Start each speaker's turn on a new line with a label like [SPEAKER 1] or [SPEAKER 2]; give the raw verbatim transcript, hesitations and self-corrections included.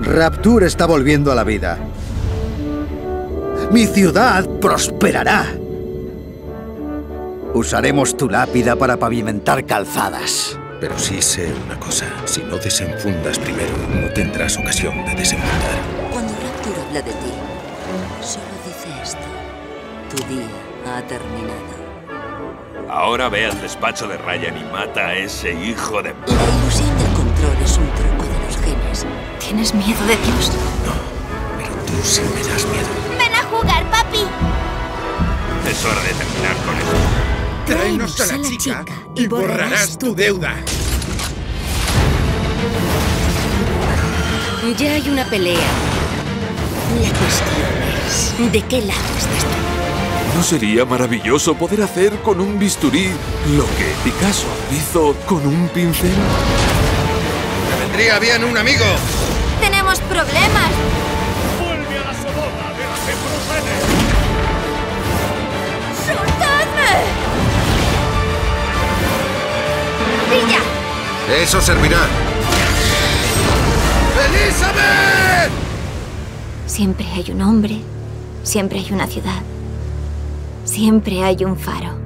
[SPEAKER 1] Rapture está volviendo a la vida. Mi ciudad prosperará. Usaremos tu lápida para pavimentar calzadas.
[SPEAKER 2] Pero sí sé una cosa. Si no desenfundas primero, no tendrás ocasión de desenfundar.
[SPEAKER 3] Cuando Rapture habla de ti, solo dice esto. Tu día ha terminado.
[SPEAKER 4] Ahora ve al despacho de Ryan y mata a ese hijo de...
[SPEAKER 3] La ilusión del control es un truco de los genes.
[SPEAKER 5] ¿Tienes miedo de Dios?
[SPEAKER 2] No, pero tú sí me das miedo.
[SPEAKER 5] ¡Ven a jugar, papi!
[SPEAKER 4] Es hora de terminar con esto.
[SPEAKER 6] Tráenos a la chica y borrarás tu deuda.
[SPEAKER 5] Ya hay una pelea. La cuestión es, ¿de qué lado estás tú?
[SPEAKER 7] ¿No sería maravilloso poder hacer con un bisturí lo que Picasso hizo con un pincel?
[SPEAKER 6] ¡Me vendría bien un amigo!
[SPEAKER 5] ¡Tenemos problemas!
[SPEAKER 4] ¡Vuelve a la Sodoma de la Geprosene!
[SPEAKER 5] ¡Soltadme! ¡Brilla!
[SPEAKER 6] Eso servirá. ¡Elizabeth!
[SPEAKER 5] Siempre hay un hombre, siempre hay una ciudad, siempre hay un faro.